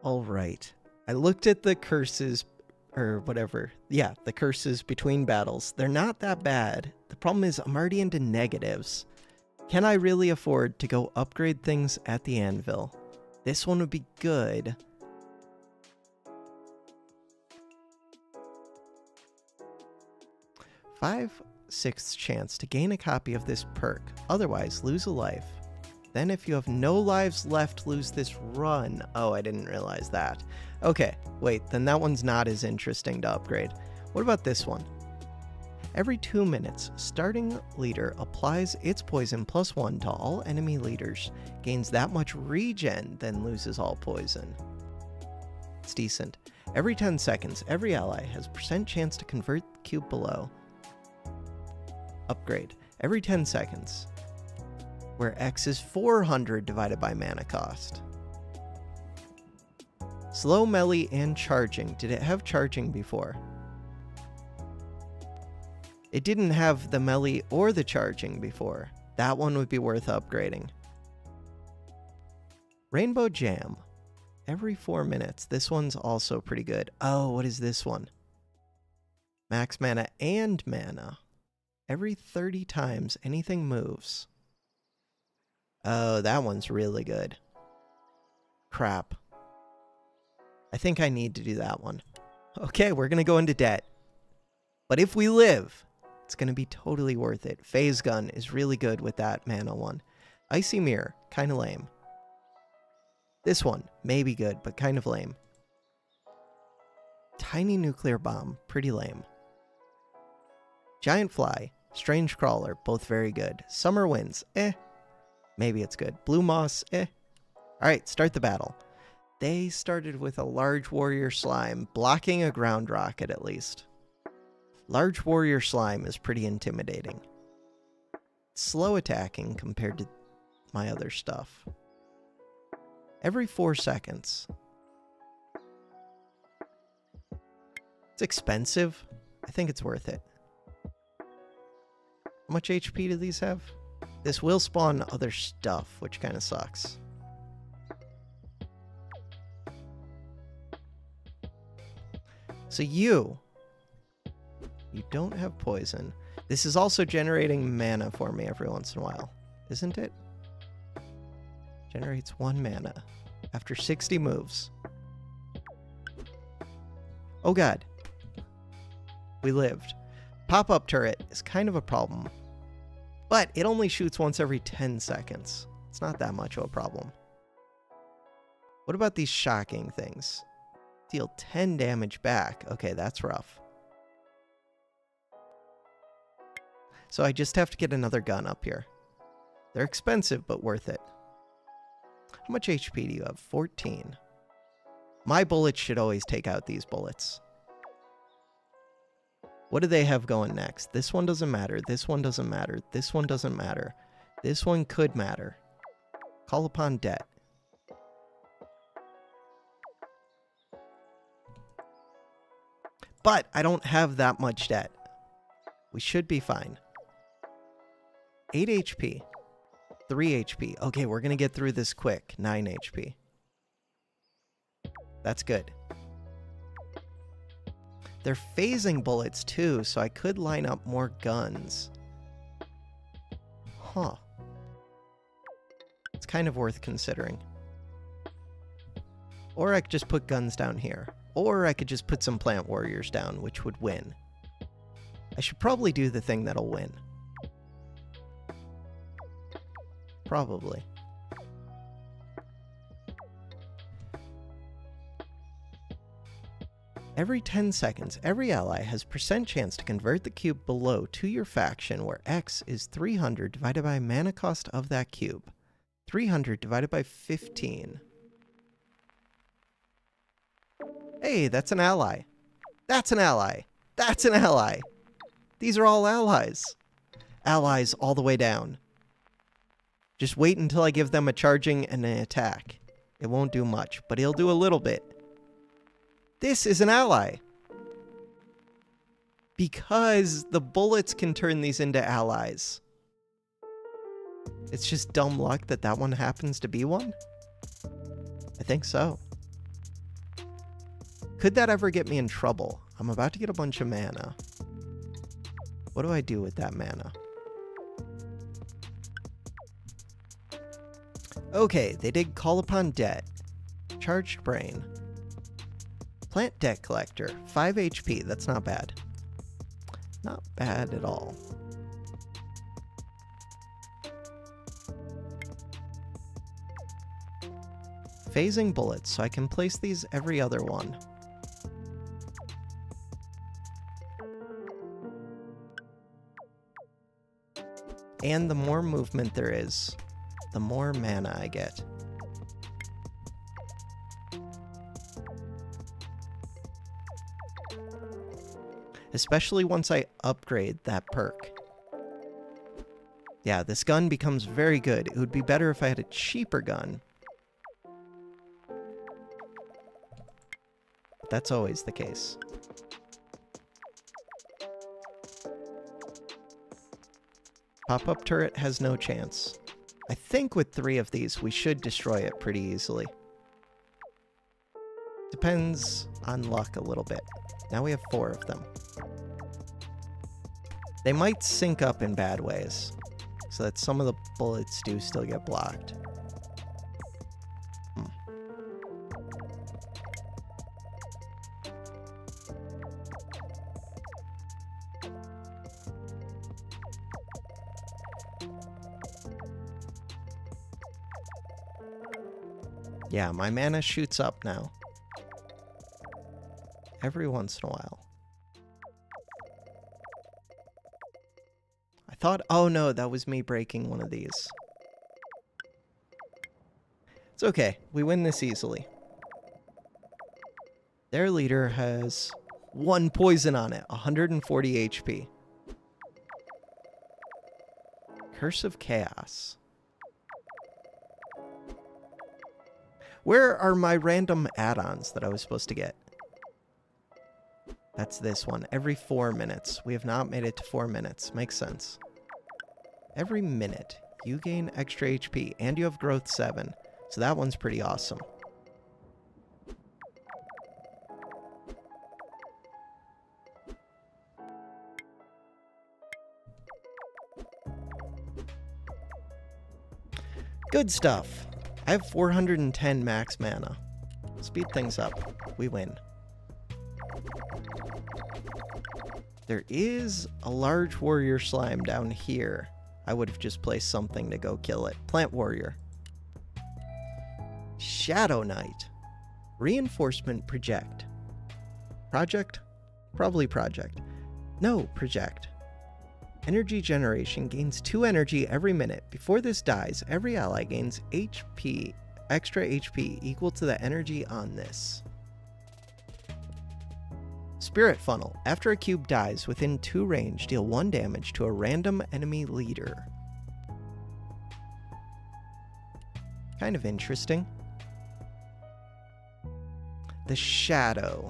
All right. I looked at the curses, or whatever. Yeah, the curses between battles. They're not that bad. The problem is I'm already into negatives. Can I really afford to go upgrade things at the anvil? This one would be good. Five-sixths chance to gain a copy of this perk. Otherwise, lose a life. Then if you have no lives left, lose this run. Oh, I didn't realize that. Okay, wait, then that one's not as interesting to upgrade. What about this one? Every 2 minutes, starting leader applies its poison +1 to all enemy leaders, gains that much regen, then loses all poison. It's decent. Every 10 seconds, every ally has % chance to convert the cube below. Upgrade. Every 10 seconds. Where X is 400 divided by mana cost. Slow melee and charging. Did it have charging before? It didn't have the melee or the charging before. That one would be worth upgrading. Rainbow Jam. Every 4 minutes. This one's also pretty good. Oh, what is this one? Max mana and mana. Every 30 times anything moves. Oh, that one's really good. Crap. I think I need to do that one. Okay, we're going to go into debt. But if we live, it's going to be totally worth it. Phase Gun is really good with that mana one. Icy Mirror, kind of lame. This one, maybe good, but kind of lame. Tiny Nuclear Bomb, pretty lame. Giant Fly, Strange Crawler, both very good. Summer Winds, eh. Maybe it's good. Blue Moss, eh. Alright, start the battle. They started with a Large Warrior Slime, blocking a Ground Rocket at least. Large Warrior Slime is pretty intimidating. Slow attacking compared to my other stuff. Every 4 seconds. It's expensive. I think it's worth it. How much HP do these have? This will spawn other stuff, which kind of sucks. So you don't have poison. This is also generating mana for me every once in a while, isn't it? Generates 1 mana after 60 moves. Oh god. We lived. Pop-up turret is kind of a problem. But it only shoots once every 10 seconds. It's not that much of a problem. What about these shocking things? Deal 10 damage back. Okay, that's rough. So I just have to get another gun up here. They're expensive, but worth it. How much HP do you have? 14. My bullets should always take out these bullets. What do they have going next? This one doesn't matter. This one doesn't matter. This one doesn't matter. This one could matter. Call upon debt. But I don't have that much debt. We should be fine. 8 HP. 3 HP. Okay, we're going to get through this quick. 9 HP. That's good. They're phasing bullets too, so I could line up more guns. Huh. It's kind of worth considering. Or I could just put guns down here. Or I could just put some plant warriors down, which would win. I should probably do the thing that'll win. Probably. Every 10 seconds, every ally has % chance to convert the cube below to your faction, where X is 300 divided by mana cost of that cube. 300 divided by 15. Hey, that's an ally. That's an ally. That's an ally. These are all allies. Allies all the way down. Just wait until I give them a charging and an attack. It won't do much, but he'll do a little bit. This is an ally. Because the bullets can turn these into allies. It's just dumb luck that that one happens to be one? I think so. Could that ever get me in trouble? I'm about to get a bunch of mana. What do I do with that mana? Okay, they did Call Upon Debt. Charged Brain. Plant Debt Collector. 5 HP. That's not bad. Not bad at all. Phasing bullets, so I can place these every other one. And the more movement there is, the more mana I get. Especially once I upgrade that perk. Yeah, this gun becomes very good. It would be better if I had a cheaper gun. But that's always the case. Pop-up turret has no chance. I think with 3 of these, we should destroy it pretty easily. Depends on luck a little bit. Now we have 4 of them. They might sync up in bad ways, so that some of the bullets do still get blocked. Yeah, my mana shoots up now. Every once in a while. I thought, oh no, that was me breaking one of these. It's okay, we win this easily. Their leader has 1 poison on it, 140 HP. Curse of Chaos. Where are my random add-ons that I was supposed to get? That's this one. Every 4 minutes. We have not made it to 4 minutes. Makes sense. Every minute, you gain extra HP, and you have growth 7. So that one's pretty awesome. Good stuff. I have 410 max mana. Speed things up. We win. There is a large warrior slime down here. I would have just placed something to go kill it. Plant warrior. Shadow Knight. Reinforcement project. Project? Probably project. No, project. Energy generation gains 2 energy every minute. Before this dies, every ally gains HP, extra HP equal to the energy on this. Spirit Funnel. After a cube dies within 2 range, deal 1 damage to a random enemy leader. Kind of interesting. The Shadow.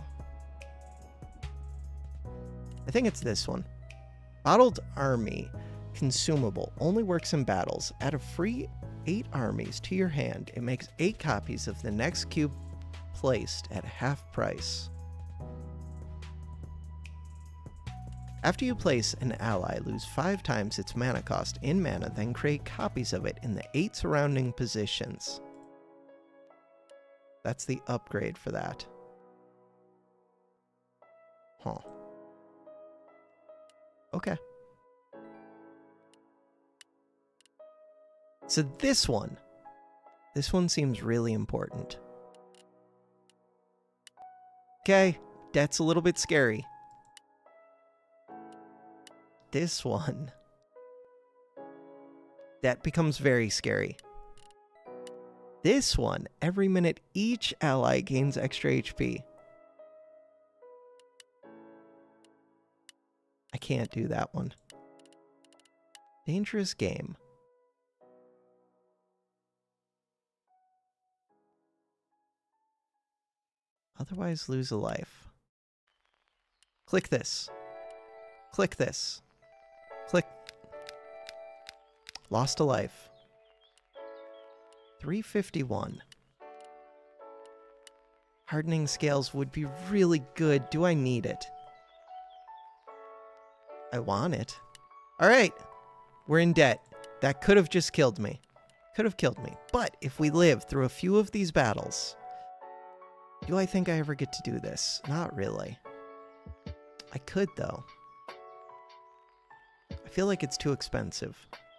I think it's this one. Bottled Army. Consumable. Only works in battles. Add a free 8 armies to your hand. It makes 8 copies of the next cube placed at half price. After you place an ally, lose 5 times its mana cost in mana, then create copies of it in the 8 surrounding positions. That's the upgrade for that. Huh. Okay. So this one seems really important. Okay, that's a little bit scary. This one, that becomes very scary. This one, every minute each ally gains extra HP. I can't do that one. Dangerous game. Otherwise lose a life. Click this. Click this. Click. Lost a life. 351. Hardening scales would be really good. Do I need it? I want it. All right. We're in debt. That could have just killed me. Could have killed me. But if we live through a few of these battles, do I think I ever get to do this? Not really. I could, though. I feel like it's too expensive.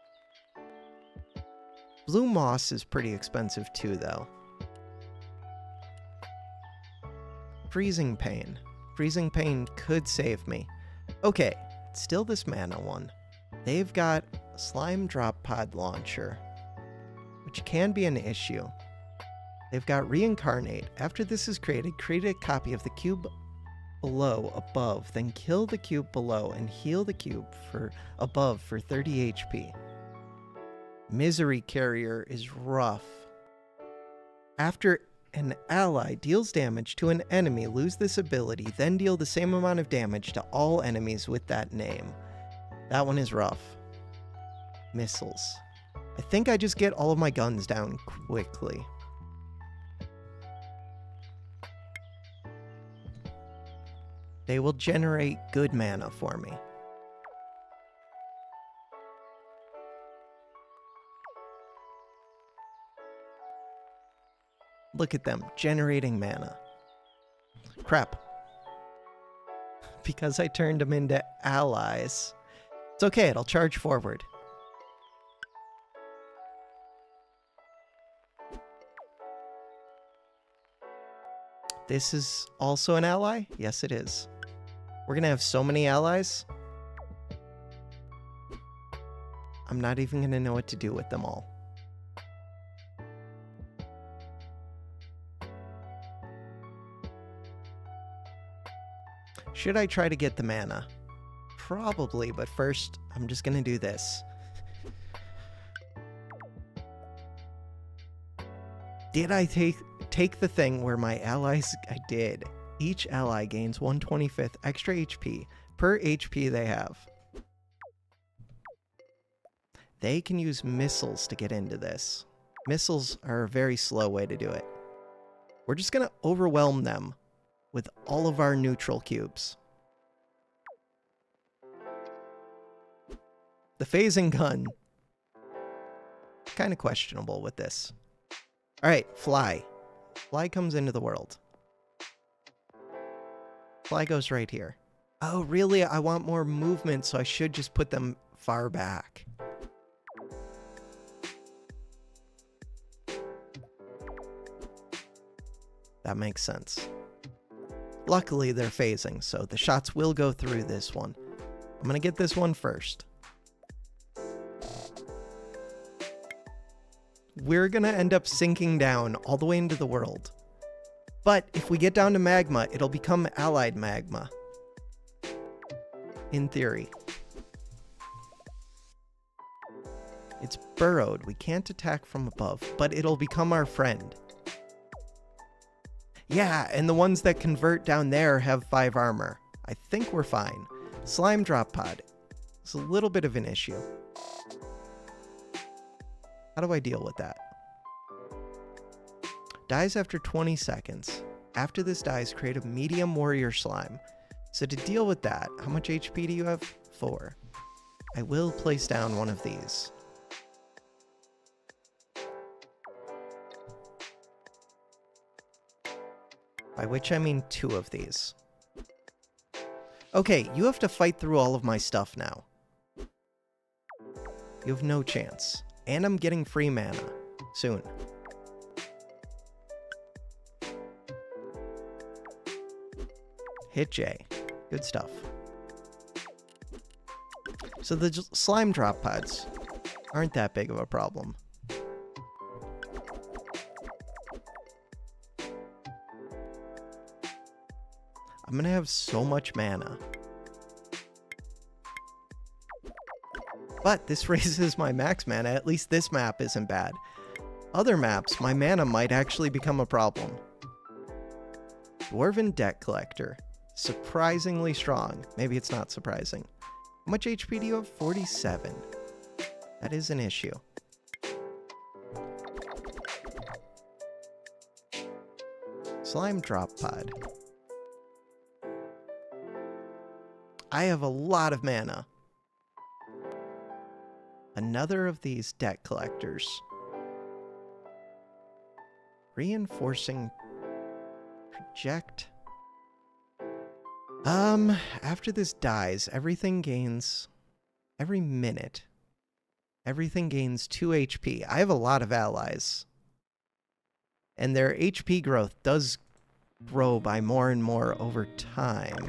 Blue moss is pretty expensive too, though. Freezing pain. Freezing pain could save me. Okay, it's still this mana one. They've got a slime drop pod launcher, which can be an issue. They've got reincarnate. After this is created, create a copy of the cube below above, then kill the cube below and heal the cube for above for 30 HP. Misery Carrier is rough. After an ally deals damage to an enemy, lose this ability, then deal the same amount of damage to all enemies with that name. That one is rough. Missiles. I think I just get all of my guns down quickly. They will generate good mana for me. Look at them, generating mana. Crap. Because I turned them into allies. It's okay, it'll charge forward. This is also an ally? Yes, it is. We're gonna have so many allies. I'm not even gonna know what to do with them all. Should I try to get the mana? Probably, but first, I'm just gonna do this. Did I take the thing where my allies... I did. Each ally gains 1/25 extra HP per HP they have. They can use missiles to get into this. Missiles are a very slow way to do it. We're just gonna overwhelm them with all of our neutral cubes. The phasing gun. Kind of questionable with this. Alright, fly. Fly comes into the world. Fly goes right here. Oh, really? I want more movement, so I should just put them far back. That makes sense. Luckily, they're phasing, so the shots will go through this one. I'm gonna get this one first. We're gonna end up sinking down all the way into the world. But if we get down to magma, it'll become allied magma. In theory. It's burrowed. We can't attack from above, but it'll become our friend. Yeah, and the ones that convert down there have 5 armor. I think we're fine. Slime drop pod. It's a little bit of an issue. How do I deal with that? Dies after 20 seconds. After this dies, create a medium warrior slime. So to deal with that, how much HP do you have? 4. I will place down one of these. By which I mean 2 of these. Okay, you have to fight through all of my stuff now. You have no chance. And I'm getting free mana. Soon. Hit J. Good stuff. So the slime drop pods aren't that big of a problem. I'm gonna have so much mana. But this raises my max mana. At least this map isn't bad. Other maps, my mana might actually become a problem. Dwarven Debt Collector. Surprisingly strong. Maybe it's not surprising. How much HP do you have? 47. That is an issue. Slime drop pod. I have a lot of mana. Another of these debt collectors. Reinforcing project. After this dies, everything gains every minute. Everything gains 2 HP. I have a lot of allies. And their HP growth does grow by more and more over time.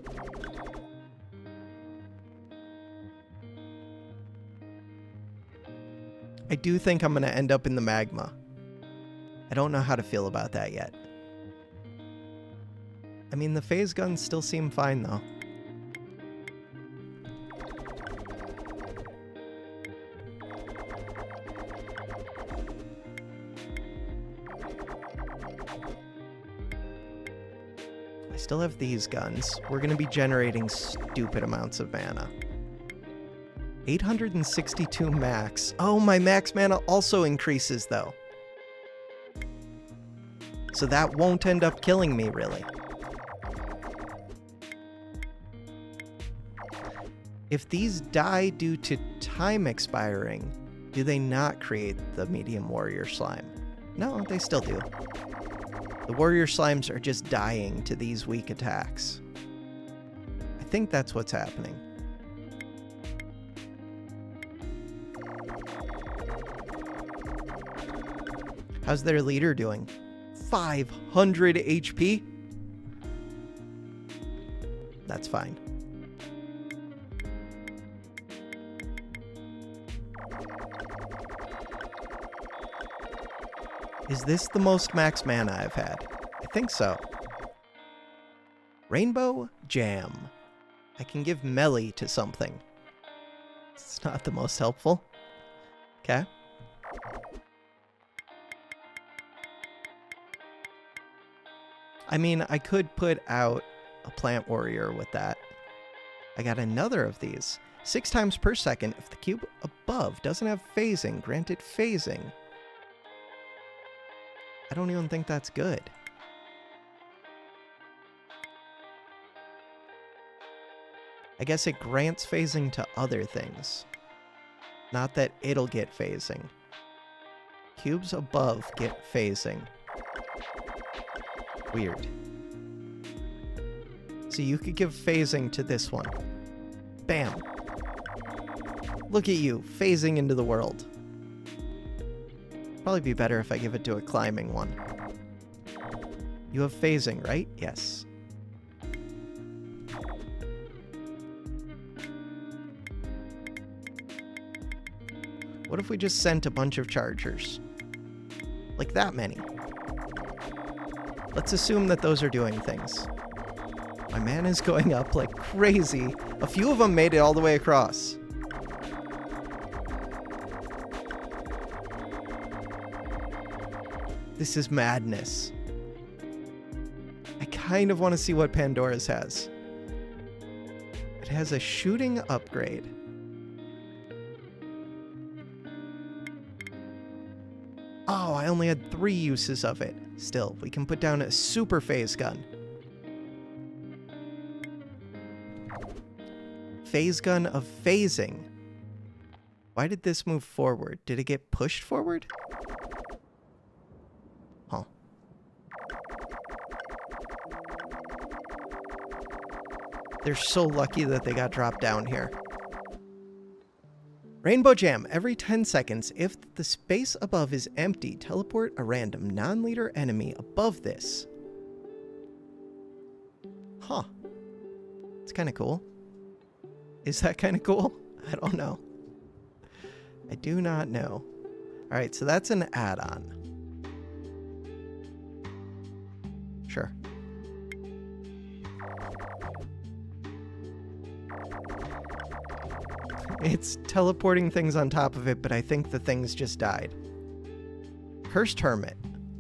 I do think I'm going to end up in the magma. I don't know how to feel about that yet. I mean, the phase guns still seem fine, though. I still have these guns. We're going to be generating stupid amounts of mana. 862 max. Oh, my max mana also increases, though. So that won't end up killing me, really. If these die due to time expiring, do they not create the medium warrior slime? No, they still do. The warrior slimes are just dying to these weak attacks. I think that's what's happening. How's their leader doing? 500 HP? That's fine. Is this the most max mana I've had? I think so. Rainbow Jam. I can give melee to something. It's not the most helpful. Okay. I mean, I could put out a plant warrior with that. I got another of these. 6 times per second if the cube above doesn't have phasing. Granted phasing. I don't even think that's good. I guess it grants phasing to other things. Not that it'll get phasing. Cubes above get phasing. Weird. So you could give phasing to this one. Bam. Look at you, phasing into the world. Probably be better if I give it to a climbing one. You have phasing, right? Yes. What if we just sent a bunch of chargers? Like that many. Let's assume that those are doing things. My mana is going up like crazy. A few of them made it all the way across. This is madness. I kind of want to see what Pandora's has. It has a shooting upgrade. Oh, I only had 3 uses of it. Still, we can put down a super phase gun. Phase gun of phasing. Why did this move forward? Did it get pushed forward? Huh. They're so lucky that they got dropped down here. Rainbow Jam. Every 10 seconds, if the space above is empty, teleport a random non-leader enemy above this. Huh. It's kind of cool. Is that kind of cool? I don't know. I do not know. Alright, so that's an add-on. Sure. It's teleporting things on top of it, but I think the things just died. Cursed Hermit.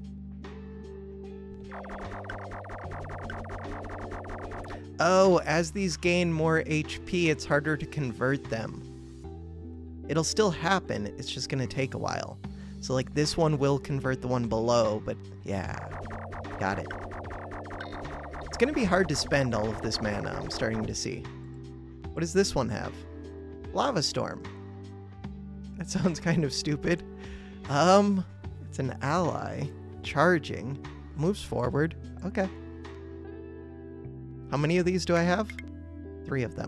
Oh, as these gain more HP, it's harder to convert them. It'll still happen, it's just gonna take a while. So like this one will convert the one below, but yeah, Got it. It's going to be hard to spend all of this mana, I'm starting to see. What does this one have? Lava Storm. That sounds kind of stupid. It's an ally. Charging. Moves forward. Okay. How many of these do I have? 3 of them.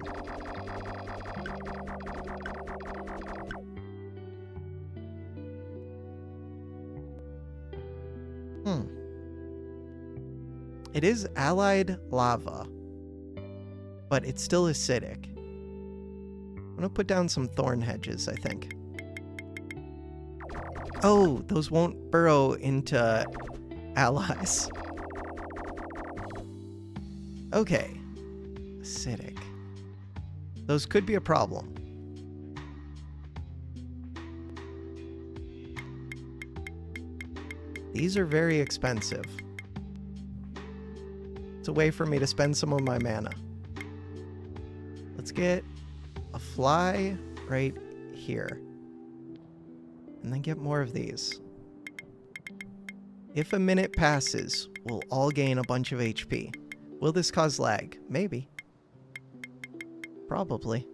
It is allied lava, but it's still acidic. I'm gonna put down some thorn hedges, I think. Oh, those won't burrow into allies. Okay. Acidic. Those could be a problem. These are very expensive. It's a way for me to spend some of my mana. Let's get a fly right here. And then get more of these. If a minute passes, we'll all gain a bunch of HP. Will this cause lag? Maybe. Probably.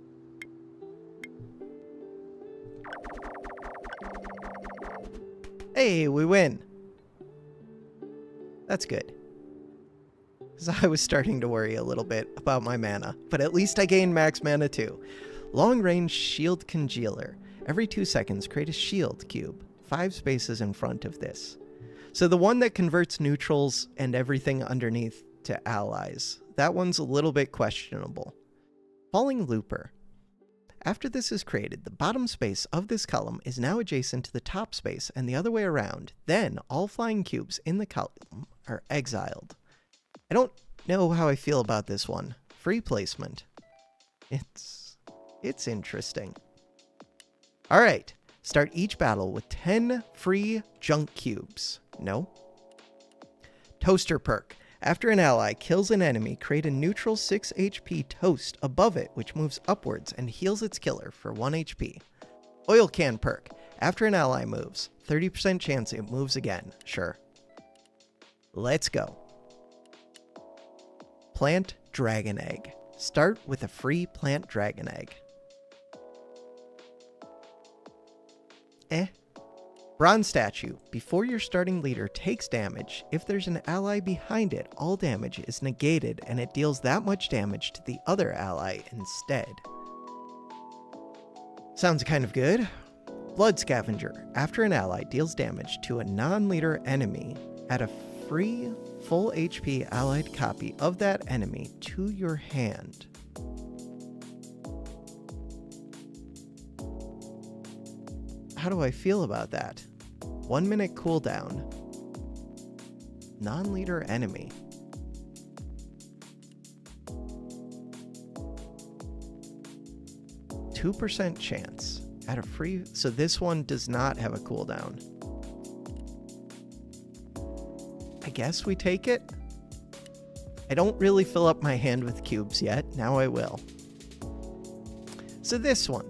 Hey, we win. That's good. Because I was starting to worry a little bit about my mana, but at least I gained max mana too. Long range shield congealer. Every 2 seconds, create a shield cube, 5 spaces in front of this. So the one that converts neutrals and everything underneath to allies, that one's a little bit questionable. Falling Looper. After this is created, the bottom space of this column is now adjacent to the top space and the other way around. Then all flying cubes in the column are exiled. I don't know how I feel about this one. Free placement. It's interesting. All right. Start each battle with 10 free junk cubes. No. Toaster perk. After an ally kills an enemy, create a neutral 6 HP toast above it, which moves upwards and heals its killer for 1 HP. Oil can perk. After an ally moves, 30% chance it moves again. Sure. Let's go. Plant Dragon Egg. Start with a free Plant Dragon Egg. Bronze statue. Before your starting leader takes damage, if there's an ally behind it, all damage is negated and it deals that much damage to the other ally instead. Sounds kind of good. Blood Scavenger. After an ally deals damage to a non-leader enemy, add a free full HP allied copy of that enemy to your hand. How do I feel about that? 1 minute cooldown. Non-leader enemy. %2 chance. At a free... So this one does not have a cooldown. I guess we take it? I don't really fill up my hand with cubes yet. Now I will. So this one.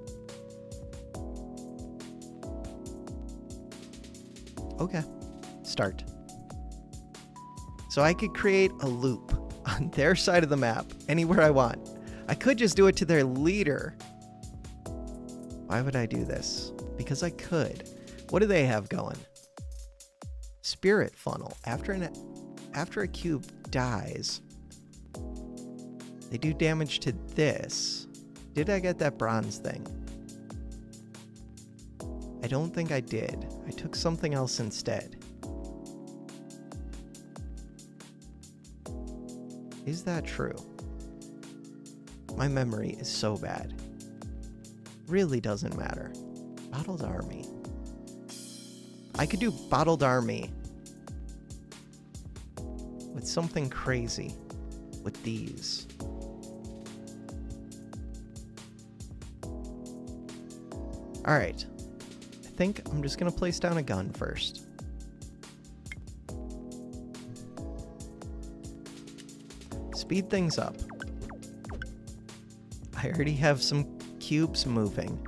Okay, start. So I could create a loop on their side of the map, anywhere I want. I could just do it to their leader. Why would I do this? Because I could. What do they have going? Spirit Funnel. After a cube dies, they do damage to this. Did I get that bronze thing? I don't think I did. I took something else instead. Is that true? My memory is so bad. Really doesn't matter. Bottled Army. I could do Bottled Army with something crazy with these. All right. I think I'm just gonna place down a gun first. Speed things up. I already have some cubes moving.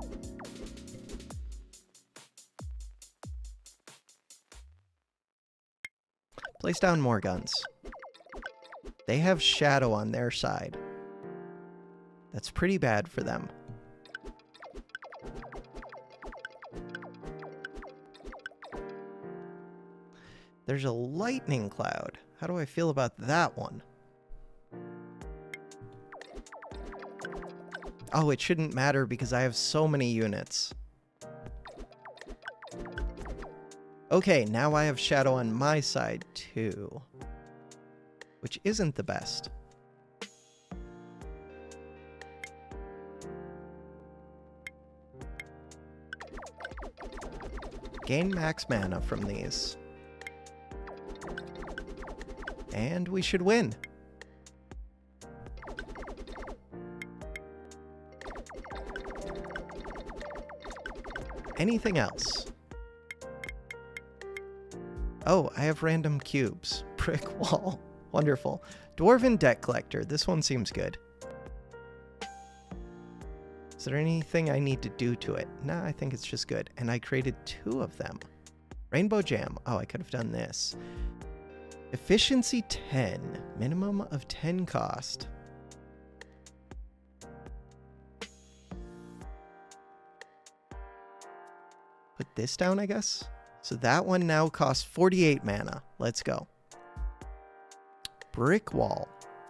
Place down more guns. They have shadow on their side. That's pretty bad for them. There's a lightning cloud. How do I feel about that one? Oh, it shouldn't matter because I have so many units. Okay, now I have shadow on my side too. Which isn't the best. Gain max mana from these. And we should win. Anything else? Oh, I have random cubes. Brick wall. Wonderful. Dwarven debt collector. This one seems good. Is there anything I need to do to it? Nah, I think it's just good. And I created 2 of them. Rainbow jam. Oh, I could have done this. Efficiency 10. Minimum of 10 cost. Put this down, I guess. So that one now costs 48 mana. Let's go. Brick wall.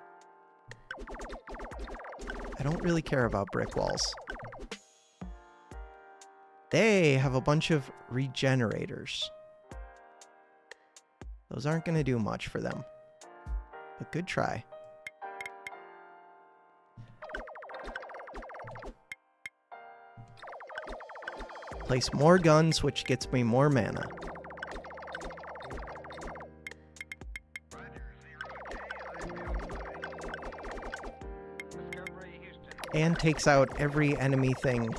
I don't really care about brick walls. They have a bunch of regenerators. Those aren't going to do much for them. But good try. Place more guns, which gets me more mana. And takes out every enemy thing.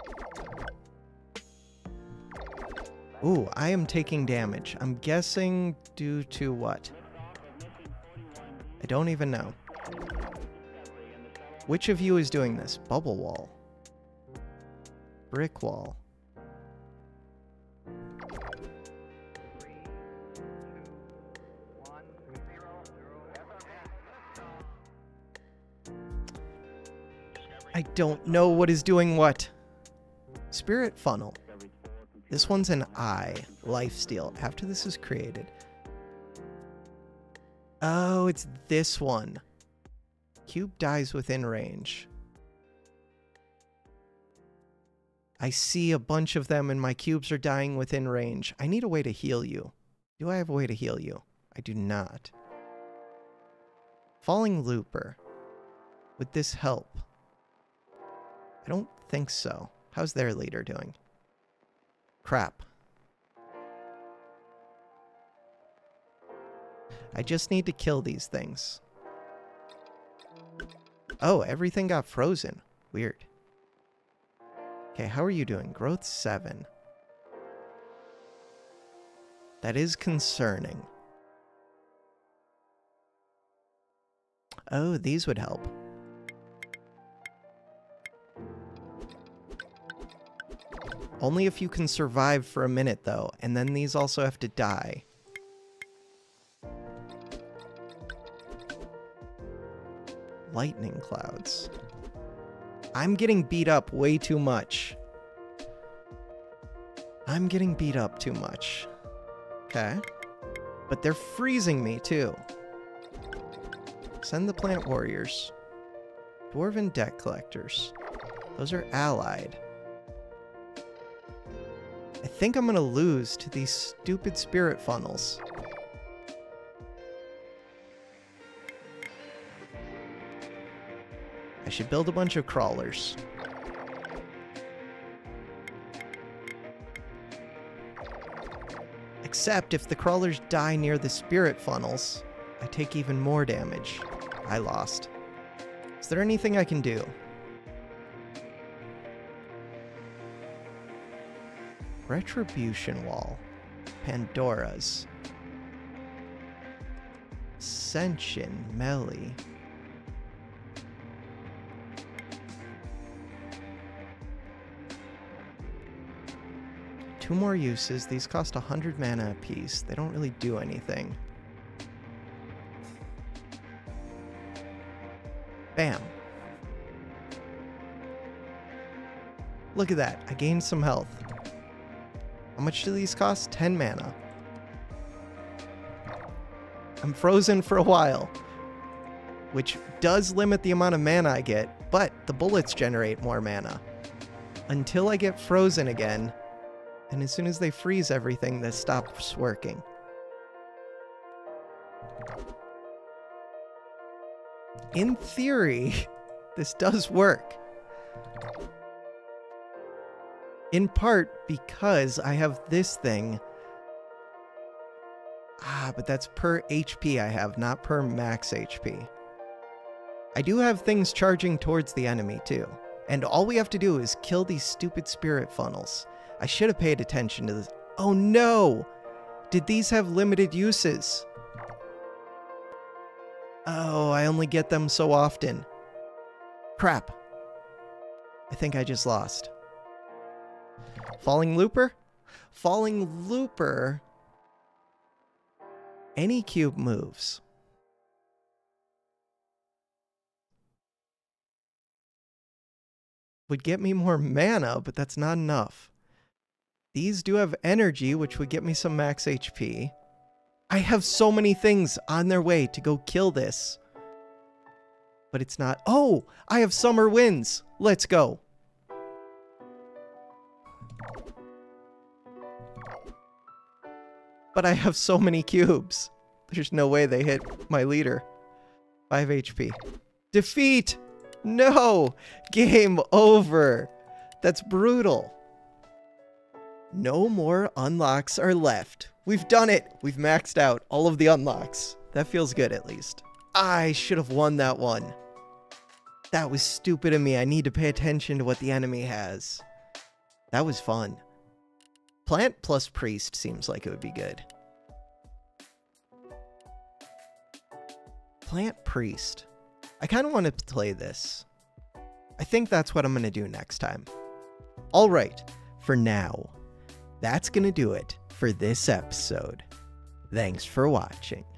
Ooh, I am taking damage. I'm guessing due to what? I don't even know. Which of you is doing this? Bubble wall. Brick wall. I don't know what is doing what. Spirit funnel. This one's an eye. Lifesteal. After this is created. Oh, it's this one. Cube dies within range. I see a bunch of them and my cubes are dying within range. I need a way to heal you. Do I have a way to heal you? I do not. Falling Looper. Would this help? I don't think so. How's their leader doing? Crap. I just need to kill these things. Oh, everything got frozen. Weird. Okay, how are you doing? Growth 7. That is concerning. Oh, these would help. Only if you can survive for a minute, though, and then these also have to die. Lightning clouds. I'm getting beat up way too much. I'm getting beat up too much. Okay. But they're freezing me, too. Send the plant warriors. Dwarven debt collectors. Those are allied. I think I'm going to lose to these stupid spirit funnels. I should build a bunch of crawlers. Except if the crawlers die near the spirit funnels, I take even more damage. I lost. Is there anything I can do? Retribution wall. Pandora's. Ascension melee. Two more uses. These cost 100 mana apiece. They don't really do anything. Bam. Look at that. I gained some health. How much do these cost? 10 mana. I'm frozen for a while, which does limit the amount of mana I get, but the bullets generate more mana. Until I get frozen again, and as soon as they freeze everything, this stops working. In theory, this does work. In part because I have this thing. But that's per HP I have, not per max HP. I do have things charging towards the enemy too. And all we have to do is kill these stupid spirit funnels. I should have paid attention to this. Oh no! Did these have limited uses? Oh, I only get them so often. Crap. I think I just lost. Falling Looper? Falling Looper. Any cube moves. Would get me more mana, but that's not enough. These do have energy, which would get me some max HP. I have so many things on their way to go kill this. But it's not... Oh! I have Summer Winds! Let's go! But I have so many cubes. There's no way they hit my leader. 5 HP. Defeat! No! Game over! That's brutal. No more unlocks are left. We've done it! We've maxed out all of the unlocks. That feels good, at least. I should have won that one. That was stupid of me. I need to pay attention to what the enemy has. That was fun. Plant plus priest seems like it would be good. Plant priest. I kind of want to play this. I think that's what I'm going to do next time. All right, for now, that's going to do it for this episode. Thanks for watching.